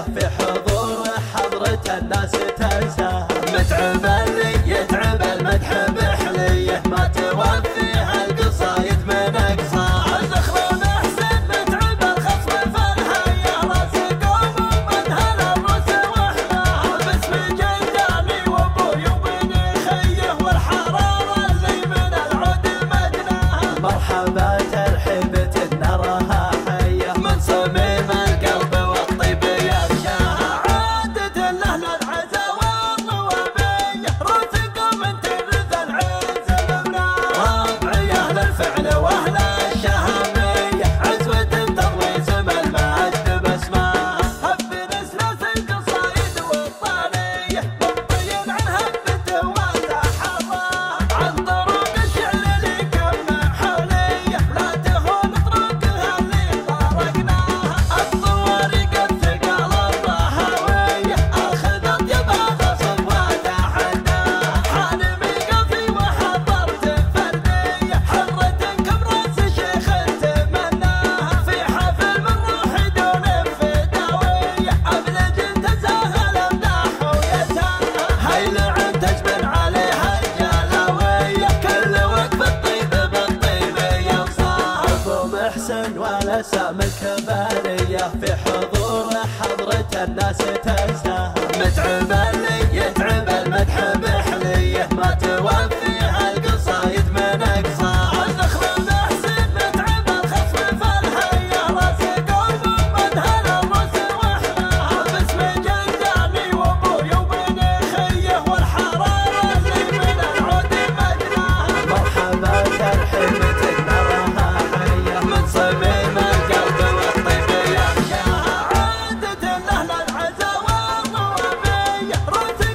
في حضور حضرة الناس تنساها. متعب اللي يتعب المدح بحليه ما توفيها القصايد من اقصاها. زخر محسن متعب الخصم في الهيا راس قوم ومنهل الرس واحلاها. باسم جدامي وابوي وبني خيه والحراره اللي من العود مدناها. مرحبا ترحيبة نراها حيه من صميم القلب والطيب يغشاها. عادة لاهل العزا والروابيه رزقهم من ترث العز مبناها. ربعي اهل الفعل واهل الشهاميه عزوة تروي سم المجد باسمها. هب نسلس القصايد والطانيه مبطي عن هبته وتحراها. عن طرق الشعر اللي كم حوليه لا تهون طرقها اللي طرقناها. الطوارق الثقال الرهويه اخذت يبها صفوه تحداها. حالمي قفي وحضرت فرديه حرة كبراس شيخ تمناها. في حفل من روحي دون فداويه ابلج تساهل امداح ويتاها. هيلع تجبن عليها الجلاويه كل وقف الطيب بالطيب يوصاها. ابو محسن والاسام الكباريه في حضور حضرة الناس تنساها. متعب اللي يتعب المدح بحليه ما توفيها القصايد من اقصاها. زخر محسن متعب الخصم في الهيا راس قوم ومنهل الرس واحلاها. باسم جدامي وابوي وبني خيه والحراره اللي من العود مدناها. مرحبا ترحيبة نراها حيه من صميم القلب والطيب يغشاها. عادة لاهل العزا والروابيه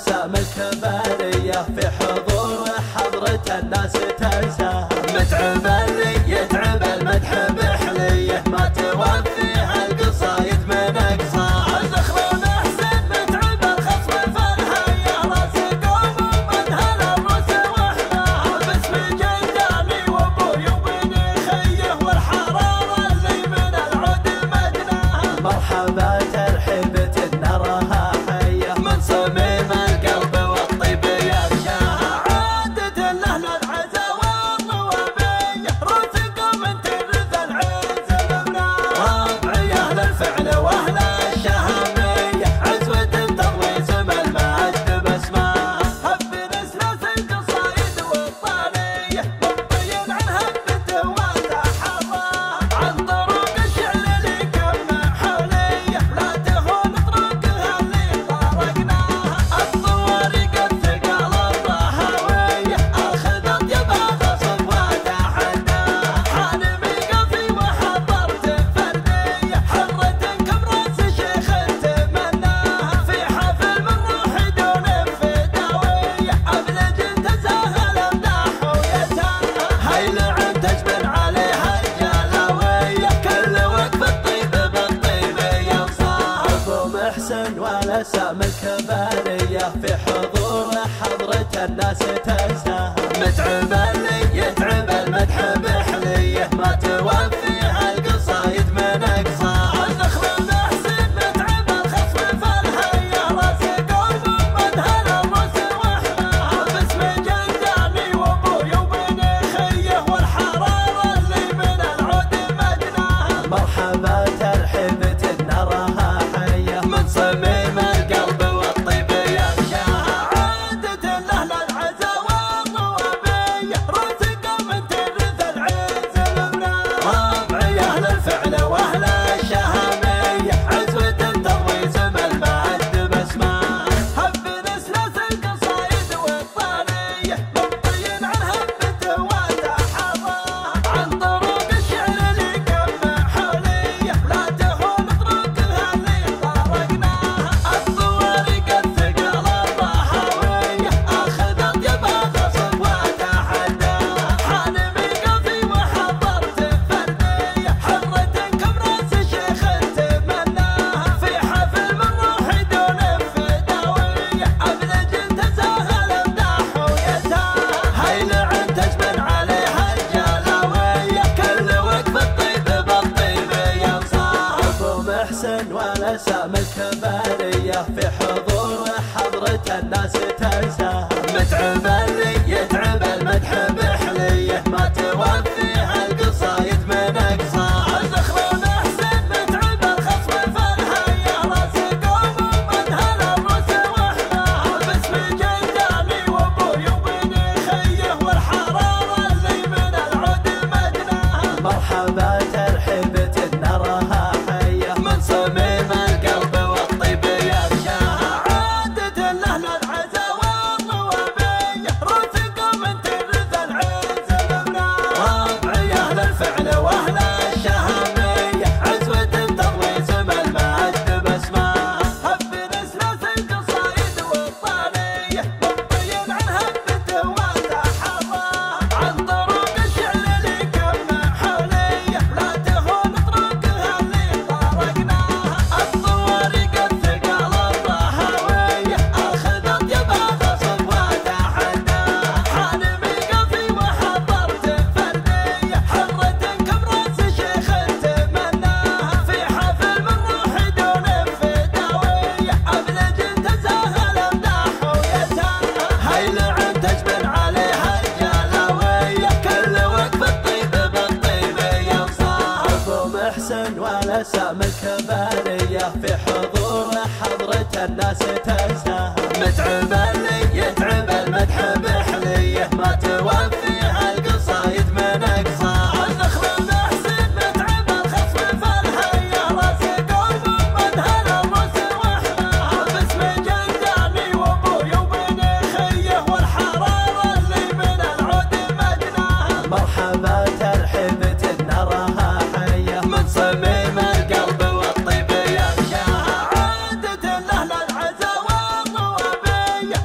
سام الكبارية في حضور حضرة الناس تنساه. متعب اللي يتعب المدح بحليه ما توفيها القصايد من أقصاه. الزخرة محسن متعب الخصم فالحية راس قوم ومنهل الرؤوس واحلاه. باسم جدامي وابوي وبني خيه والحرارة اللي من العود مدناها. مرحبا ترحيبة نراها حية من صميم القلب والطيب يغشاها. عادة أهل العزا والروابية راس قوم ترث العز الأبناء. ربعي أهل الفعل وأهل الشهامية عزوة تروي سم المجد باسمها. هب نسلس القصايد والطالية مبين عن هبته وتحراها. عن طرق الشعر اللي كم حولية لا تهون طرقها اللي طرقناها. الطوارق الثقال الرهوية أخذت يبها غصب وتحداها. حالمي قفي وحضرت فردية حرة كبراس شيخ تمناها. في حفل من روحي دون فداوية أبلج تساهل امداح ويتاها. هاي لعن تجبن عليها الجلاوية كل وقف الطيب بالطيب ينصاها. ابو محسن ولا سام الكبارية في حضور حضرة الناس تنساها. متعب اللي يتعب المدح بحليه ما توفيها القصايد من أقصاها. الزخرة محسن متعب الخصم فالحية راس قوم ومنهل الرؤوس واحلاها. باسم جدامي وابوي وبني خيه والحرارة اللي من العود مدناها. مرحبا ترحيبة نراها حية من صميم القلب والطيب يغشاها. عادة أهل العزا والروابية راس قوم ترث العز الأبناء. ربعي أهل الفعل وأهل الشهامية عزوة تروي سم المجد باسمها. هب نسلس القصايد والطالية مبين عن هبته وتحراها. عن طرق الشعر اللي كم حولية لا تهون طرقها اللي طرقناها. الطوارق الثقال الرهوية أخذت يبها غصب وتحداها. حالمي قفي وحضرت فردية حرة كبراس شيخ تمناها. في حفل من روحي دون فداوية أبلج تساهل امداح ويتاها. هاي لعن تجبن عليها الجلاوية كل وقف الطيب بالطيب ينصاها. ابو محسن ولا سام الكبارية في حضور حضرة الناس تنساها. متعب اللي يتعب المدح بحليه ما توفيها القصايد من أقصاها. الزخرة محسن متعب الخصم فالحية راس قوم ومنهل الرؤوس واحلاها. باسم جدامي وابوي وبني خيه والحرارة اللي من العود مدناها. مرحبا ترحيبة نراها حية من صميم القلب والطيب يغشاها. عادة أهل العزا والروابية راس قوم ترث العز الأبناء. ربعي أهل الفعل وأهل الشهامية عزوة تروي سم المجد باسمها. هب نسلس القصايد والطالية مبين عن هبته وتحراها. عن طرق الشعر اللي كم حولية لا تهون طرقها اللي طرقناها. الطوارق الثقال الرهوية أخذت يبها غصب وتحداها. حالمي قفي وحضرت فردية حرة كبراس شيخ تمناها. في حفل من روحي دون فداوية أبلج تساهل امداح ويتاها. هاي لعن تجبن عليها الجلاوية كل وقف الطيب بالطيب ينصاها. ابو محسن ولا سام الكبارية في حضور حضرة الناس تنساها. متعب اللي يتعب المدح بحليه ما توفيها القصايد من أقصاها. الزخرة محسن متعب الخصم فالحية راس قوم ومنهل الرؤوس واحلاها. باسم جدامي وابوي وبني خيه والحرارة اللي من العود مدناها. مرحبا ترحيبة نراها حية من صميم القلب والطيب يغشاها. عادة أهل العزا والروابية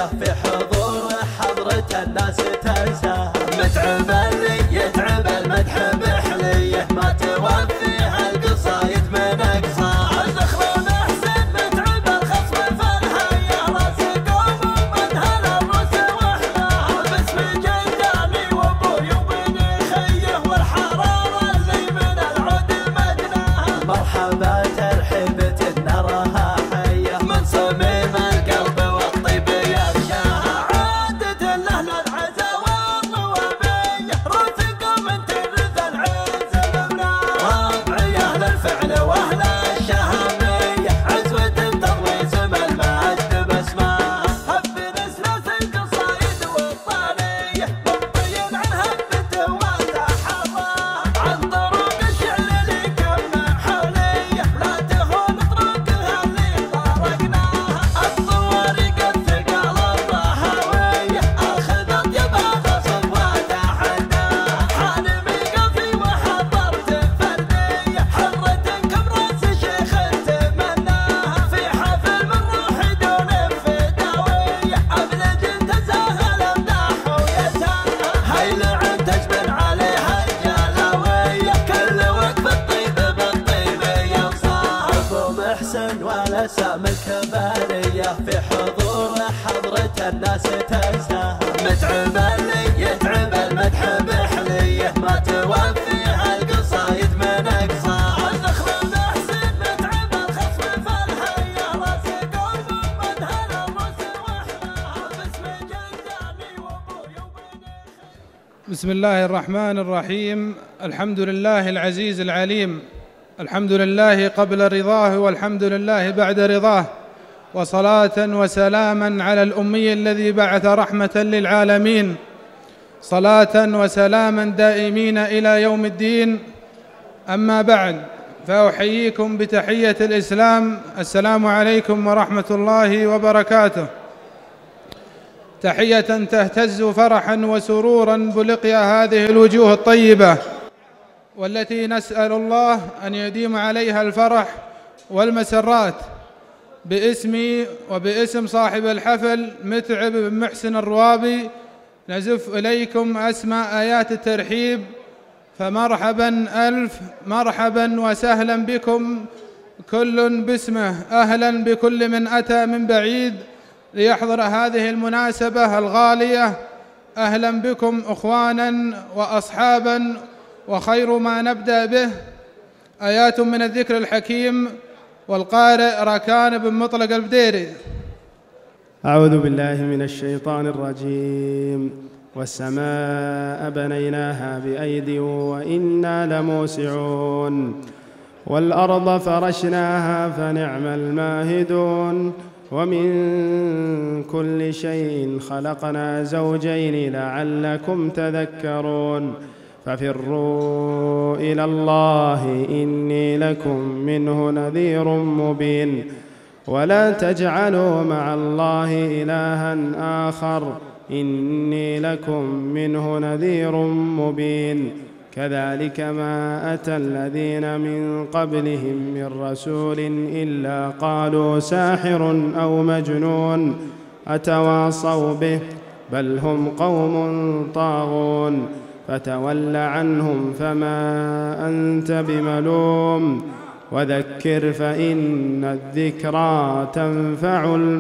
برية في حضور حضرة الناس تنساه. متعب اللي يتعب المدح بحليه ما توفيها القصايد من اقصاه. الزخرة محسن متعب الخصم فالحية راس قوم من هلا الروس واحلاه. باسم جدامي وابوي وبني خيه والحرارة اللي من العود مدناها. مرحبا ترحيبة نراها حية من صميم القلب والطيب يغشاها. عادة لأهل العزا والروابية روس قوم ترث العز مبناها. ربعي أهل الفعل وأهل الشهامية عزوة تروي سم المجد باسمها. هب نسلس القصايد والطالية مبطي عن هبته وتحراها. عن طرق الشعر اللي كم حولية لا تهون طرقها اللي طرقناها. الطوارق الثقال الطهوية أخذت يبها غصب وتحداها. حالمي قفي وحضرت فردية حرة كم راس شيخ تمناها. في حفل من روحي دون فداوية أبلج تساهل امداح ويساها. هاي لعن تجبن عليها الجلاوية كل وقف الطيب بالطيب يوصاها. ابو محسن ولا سام الكبارية في حضور حضرة الناس تنساها. متعب اللي يتعب المدح بحليه ما توفيها القصايد من اقصاها. الزخرة محسن متعب الخصم فالحية راس قوم من هلا الروس واحلاها. باسم جدامي وابوي وبني. بسم الله الرحمن الرحيم. الحمد لله العزيز العليم، الحمد لله قبل رضاه والحمد لله بعد رضاه، وصلاة وسلاما على الأمي الذي بعث رحمة للعالمين، صلاة وسلاما دائمين إلى يوم الدين. أما بعد، فأحييكم بتحية الإسلام، السلام عليكم ورحمة الله وبركاته. تحية تهتز فرحا وسرورا بلقيا هذه الوجوه الطيبة، والتي نسأل الله أن يديم عليها الفرح والمسرات. باسمي وباسم صاحب الحفل متعب بن محسن الروابي نزف إليكم أسمى آيات الترحيب. فمرحبا ألف مرحبا وسهلا بكم كل باسمه. أهلا بكل من أتى من بعيد ليحضر هذه المناسبة الغالية. أهلا بكم أخوانا وأصحابا. وخير ما نبدأ به آيات من الذكر الحكيم، والقارئ راكان بن مطلق البديري. أعوذ بالله من الشيطان الرجيم. والسماء بنيناها بأيد وإنا لموسعون والأرض فرشناها فنعم الماهدون ومن كل شيء خلقنا زوجين لعلكم تذكرون ففروا إلى الله إني لكم منه نذير مبين ولا تجعلوا مع الله إلها آخر إني لكم منه نذير مبين كذلك ما أتى الذين من قبلهم من رسول إلا قالوا ساحر أو مجنون أتواصوا به بل هم قوم طاغون فتول عنهم فما أنت بملوم وذكر فإن الذكرى تنفع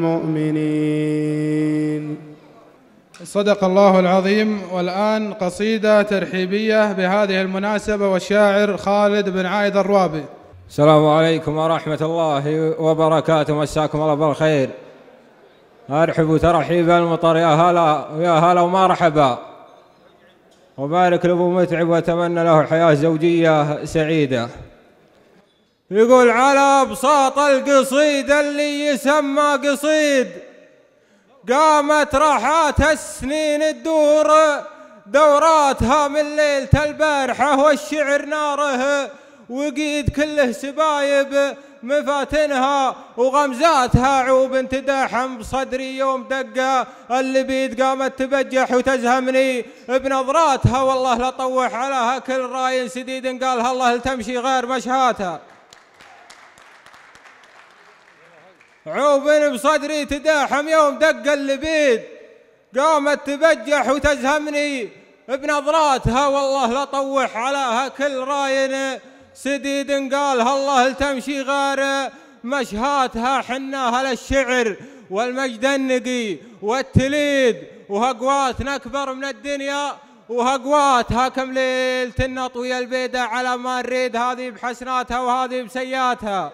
المؤمنين. صدق الله العظيم. والآن قصيدة ترحيبية بهذه المناسبة، والشاعر خالد بن عايد الروابي. السلام عليكم ورحمة الله وبركاته، مساكم الله بالخير. أرحبوا ترحيب المطر يا هلا ويا هلا ومرحبا، وبارك لأبو متعب وأتمنى له حياة زوجية سعيدة. يقول على بساط القصيد اللي يسمى قصيد قامت راحات السنين الدور دوراتها من ليلة البارحة والشعر ناره وقيد كله سبايب مفاتنها وغمزاتها عوب تداحم بصدري يوم دقة اللبيد قامت تبجح وتزهمني بنظراتها والله لا طوح على هكل راي سديد قالها الله لتمشي غير مشهاتها. عوب بصدري تداحم يوم دق اللبيد، قامت تبجح وتزهمني بنظراتها، والله لا طوح علىها كل راين سديد، قالها الله لتمشي غير مشهاتها. حناها للشعر والمجد النقي والتليد، وهقواتنا أكبر من الدنيا، وهقواتها كم ليلة النطوية البيدة على ما نريد، هذه بحسناتها وهذه بسياتها.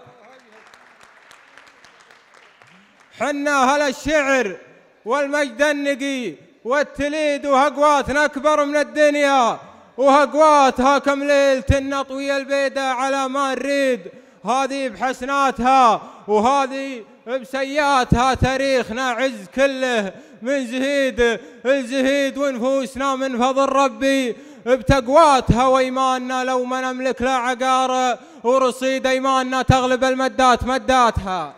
حناها للشعر والمجد النقي والتليد، وهقواتنا أكبر من الدنيا، وهقواتها كم ليلة النطوية البيدة على ما نريد، هذه بحسناتها وهذه بسياتها. تاريخنا عز كله من زهيد الزهيد، ونفوسنا من فضل ربي بتقواتها، وإيماننا لو ما نملك لا عقار، ورصيد إيماننا تغلب المدات مداتها.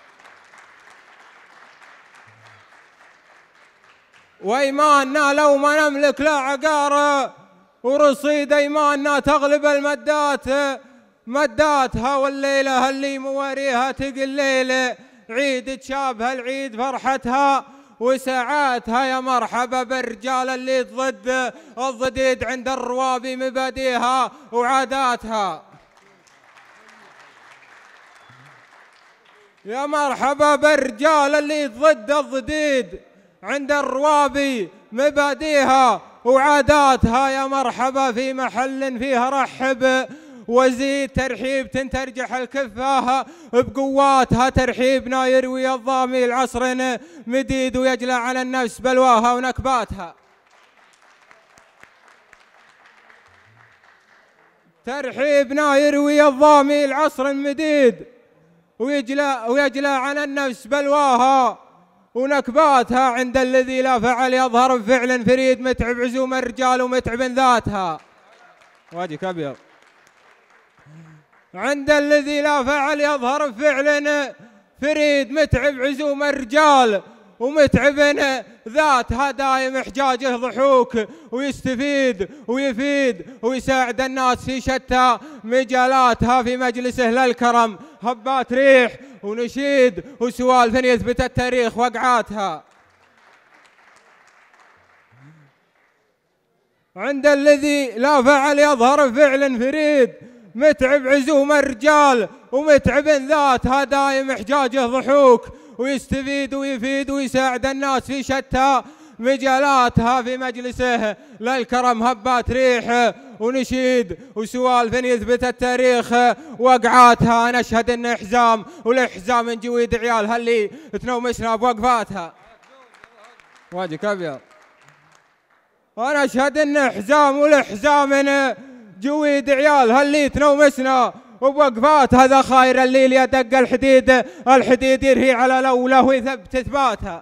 وإيماننا لو ما نملك لا عقار، ورصيد إيماننا تغلب المدات مداتها. والليلة اللي مواريها تقل ليلة عيد تشابه العيد فرحتها وساعاتها. يا مرحبا بالرجال اللي ضد الضديد عند الروابي مبادئها وعاداتها. يا مرحبا بالرجال اللي ضد الضديد عند الروابي مبادئها وعاداتها. يا مرحبا في محل فيها رحب وزيد ترحيب ترجح الكفاها بقواتها. ترحيبنا يروي الضامي العصر مديد، ويجلى على النفس بلواها ونكباتها. ترحيبنا يروي الضامي العصر مديد، ويجلى على النفس بلواها ونكباتها. عند الذي لا فعل يظهر بفعل فريد، متعب عزوم الرجال ومتعب ذاتها. واجهك ابيض. عند الذي لا فعل يظهر بفعل فريد، متعب عزوم الرجال ومتعب ذاتها. دايم احجاجه ضحوك ويستفيد ويفيد ويساعد الناس في شتى مجالاتها. في مجلسه للكرم هبات ريح ونشيد وسوالف يثبت التاريخ وقعاتها. عند الذي لا فعل يظهر بفعل فريد، متعب عزوم الرجال ومتعب ذاتها. دايم احجاجه ضحوك ويستفيد ويفيد ويساعد الناس في شتى مجالاتها. في مجلسه للكرم هبات ريح ونشيد وسوالف يثبت التاريخ وقعاتها. نشهد ان حزام والحزام من جويد عيالها اللي تنومسنا بوقفاتها. واجهك ابيض. انا اشهد ان حزام والحزام من جويد عيالها اللي تنومسنا وبوقفات. هذا خاير الليل يدق الحديد يرهي على لوله ويثبت اثباتها.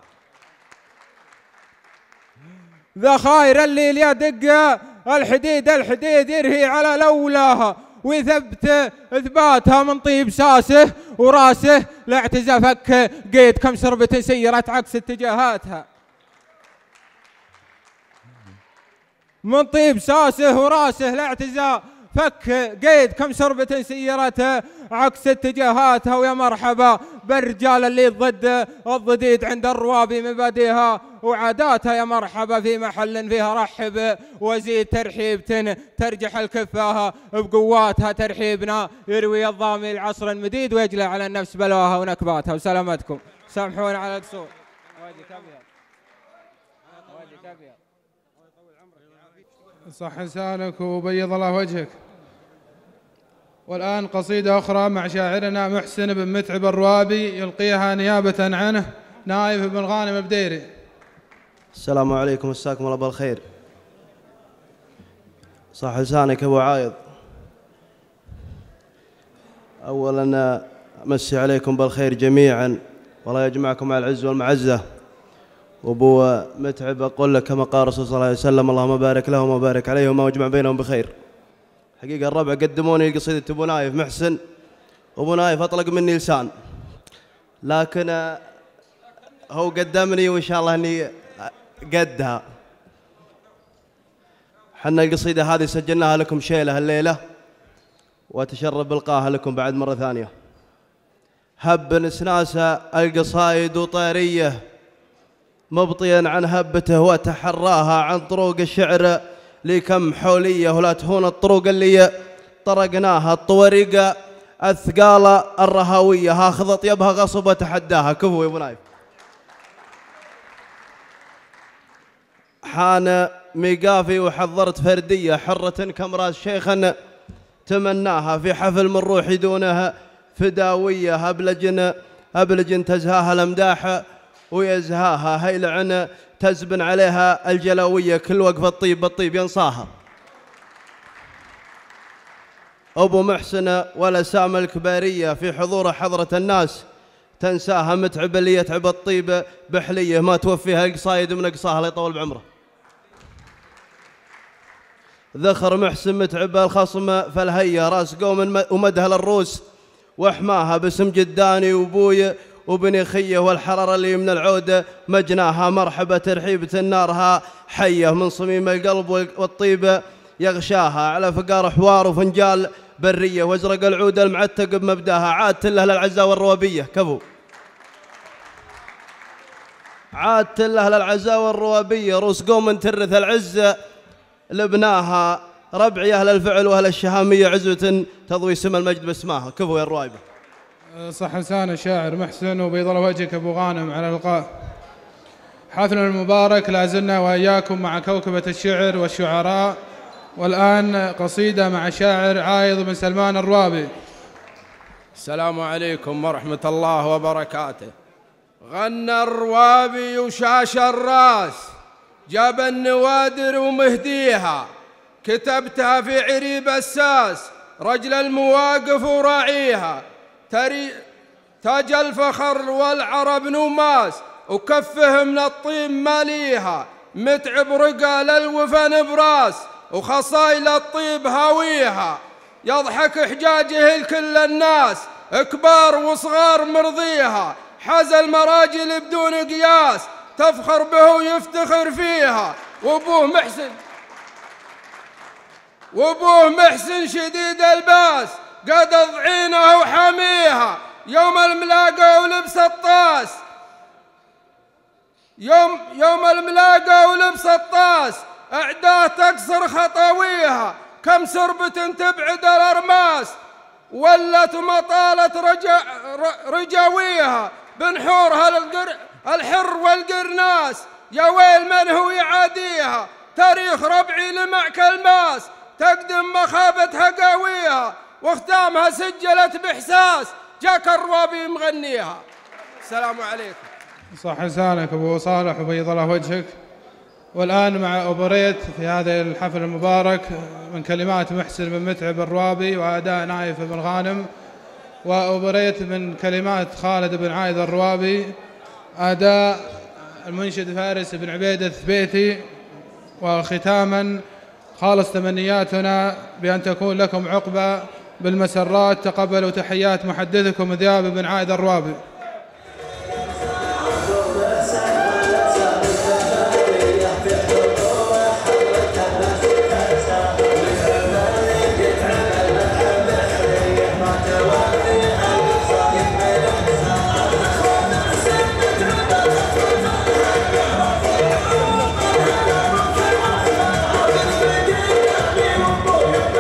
ذا خاير الليل يدق الحديد يرهي على لوله ويثبت اثباتها. من طيب ساسه وراسه لاعتزى فك قيد كم سربة سيرت عكس اتجاهاتها. من طيب ساسه وراسه لاعتزى فك قيد كم سربة سيرت عكس اتجاهاتها. ويا مرحبا بالرجال اللي ضد الضديد عند الروابي مبادئها وعاداتها. يا مرحبا في محل فيها رحب وزيد ترحيب ترجح الكفاها بقواتها. ترحيبنا يروي الضامي العصر المديد، ويجلى على النفس بلواها ونكباتها. وسلامتكم، سامحونا على القصور. صح لسانك وبيض الله وجهك. والآن قصيدة أخرى مع شاعرنا محسن بن متعب الروابي يلقيها نيابة عنه نايف بن غانم بديري. السلام عليكم، مساكم الله بالخير. صح لسانك أبو عايض. أولا أمسي عليكم بالخير جميعا، والله يجمعكم مع العز والمعزة. وابو متعب اقول لك كما قال الرسول صلى الله عليه وسلم: اللهم بارك لهم وبارك عليهم واجمع بينهم بخير. حقيقه الربع قدموني قصيده ابو نايف محسن، وابو نايف اطلق مني لسان، لكن هو قدمني وان شاء الله اني قدها. حنا القصيده هذه سجلناها لكم شيله الليله، واتشرف بلقاها لكم بعد مره ثانيه. هب نسناسه القصايد وطيريه، مبطيا عن هبته وتحراها عن طروق الشعر لكم حوليه، ولا تهون الطرق اللي طرقناها الطوارق الثقالة الرهاوية، هاخذ اطيبها غصب وتحداها. كفو يا ابو نايف. حان ميقافي وحضرت فردية حرة كمراس شيخا تمناها، في حفل من روحي دونها فداوية، هبلج تزهاها الامداح ويزهاها هيلعن تزبن عليها الجلوية، كل وقفة الطيب بالطيب ينصاها. أبو محسن ولا سام الكبارية في حضور حضرة الناس تنساها، متعب اللي يتعب الطيب بحلية، ما توفيها القصايد من قصاها الله يطول بعمره. ذخر محسن متعب الخصم فالهية، راس قوم ومدها للروس وحماها، باسم جداني وبوي وبني خيه، والحرارة اللي من العود مجناها، مرحبا ترحيبة نارها حية، من صميم القلب والطيب يغشاها، على فقار حوار وفنجال برية، وازرق العود المعتق بمبداها، عادت له للعزاء والروابية. كفو. عادت له للعزاء والروابية، روس قوم ترث العزة لبناها، ربعي أهل الفعل وأهل الشهامية، عزوة تضوي سم المجد باسماها. كفو يا الرويبة. صح لسان الشاعر محسن، وبيض الله وجهك أبو غانم على اللقاء. حفلنا المبارك لا زلنا وإياكم مع كوكبة الشعر والشعراء، والآن قصيدة مع شاعر عايض بن سلمان الروابي. السلام عليكم ورحمة الله وبركاته. غنى الروابي وشاش الراس، جاب النوادر ومهديها، كتبتها في عريب الساس، رجل المواقف وراعيها، تاج الفخر والعرب نماس، وكفه من الطيب ماليها، متعب رقال الوفن براس، وخصايل الطيب هاويها، يضحك حجاجه لكل الناس، كبار وصغار مرضيها، حاز المراجل بدون قياس، تفخر به ويفتخر فيها، وابوه محسن شديد الباس، قد ضعينه وحاميها، يوم الملاقة ولبس الطاس، يوم الملاقة ولبس الطاس، أعداه تقصر خطاويها، كم سربة تبعد الأرماس، ولت مطالة رجاويها، بنحورها الحر والقرناس، يا ويل من هو يعاديها، تاريخ ربعي لمع كالماس، تقدم مخابتها قاويها، واختامها سجلت بإحساس، جاك الروابي مغنيها. السلام عليكم. صح لسانك أبو صالح وبيض الله وجهك. والآن مع أوبريت في هذا الحفل المبارك من كلمات محسن بن متعب الروابي وأداء نايف بن غانم، وأوبريت من كلمات خالد بن عايض الروابي، أداء المنشد فارس بن عبيد الثبيتي. وختاما خالص تمنياتنا بأن تكون لكم عقبة بالمسرات. تقبلوا تحيات محدثكم ذياب بن عايض الروابي.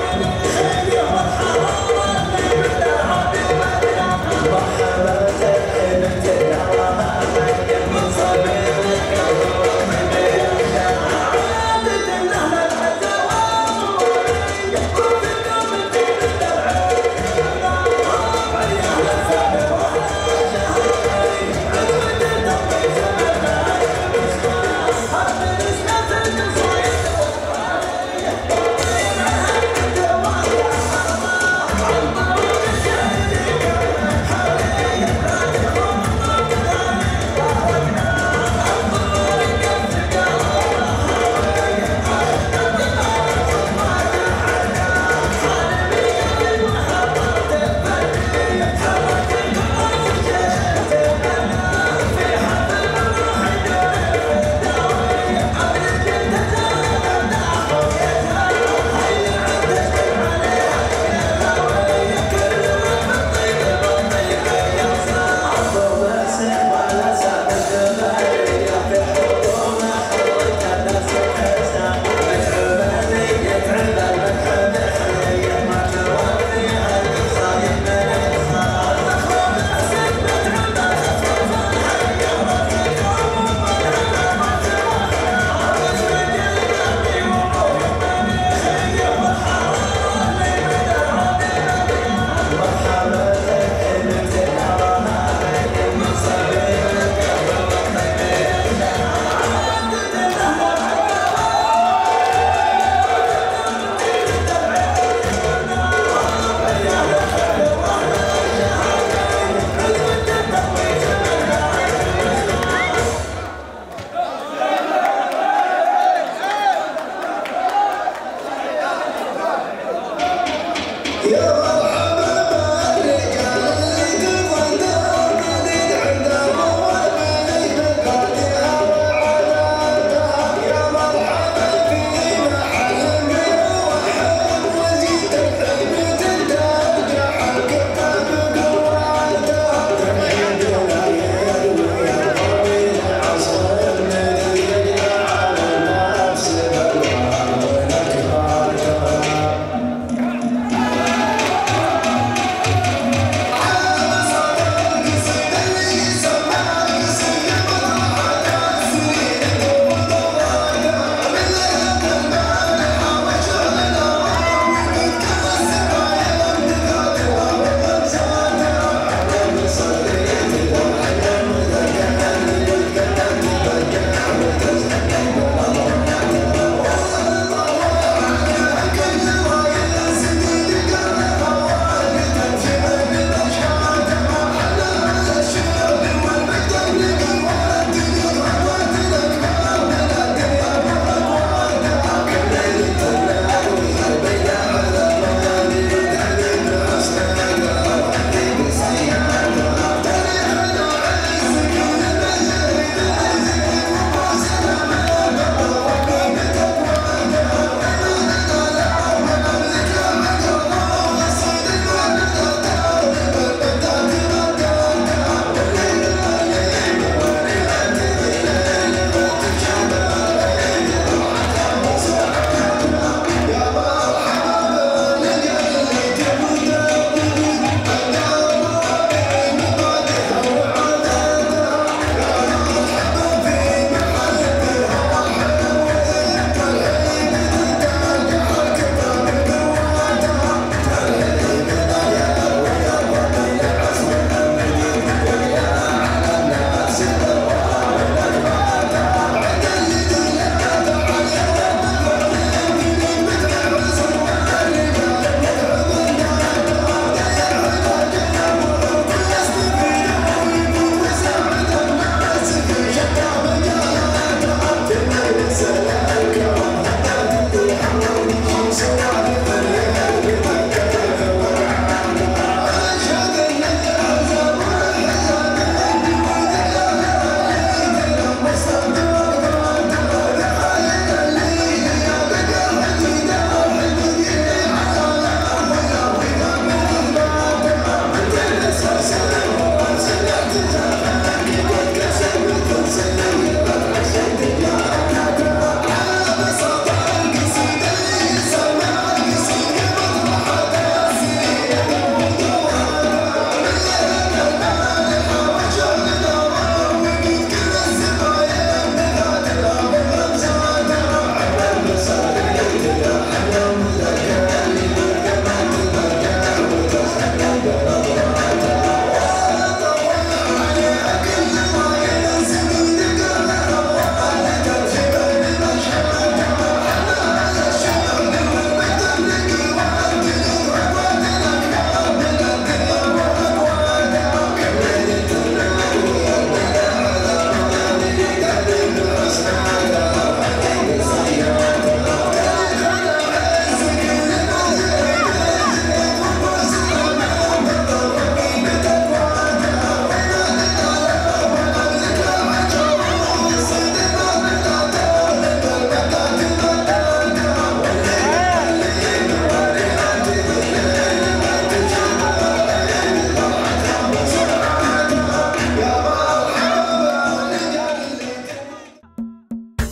مرحبا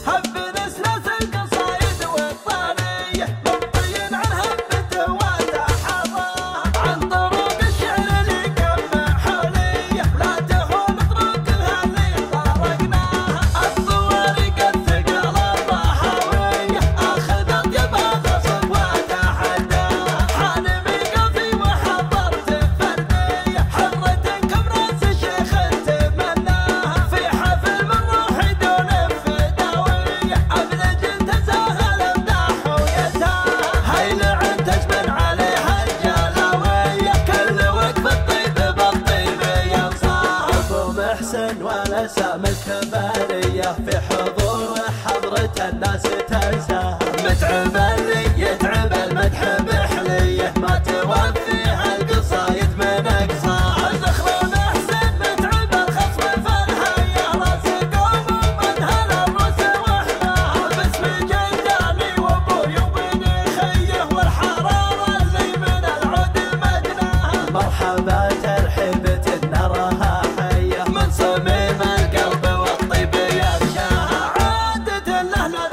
هب نسلس القصايد والطانية مبطين عن هبته وتحراه عن طرق الشعر اللي جمع حوليه لا تهون طرقها اللي طرقناها الصوارق الثقل الطحاوية أخذت يبها غصب وتحداها حانمي قلبي وحضرت فردية حضرة كمراس الشيخ تمناها في حفل من روحي دون فداوية أبلج تساهل امداح ويتاها هاي لعن تجبن عليها الجلاوية كل وقف الطيب بالطيب ينصاها أبو محسن والأسام الكبارية في حضور حضرة الناس تنساها متعب اللي يتعب المدح بحليه ما توفيها القصايد من أقصاها زخر محسن متعب الخصم فالحية راس قوم ومنهل الرؤوس وحماها باسم جداني وابوي وبني خيه والحرارة اللي من العود مجناها مرحبا ترحيبة نراها حية من صميم القلب والطيب يغشاها عادة له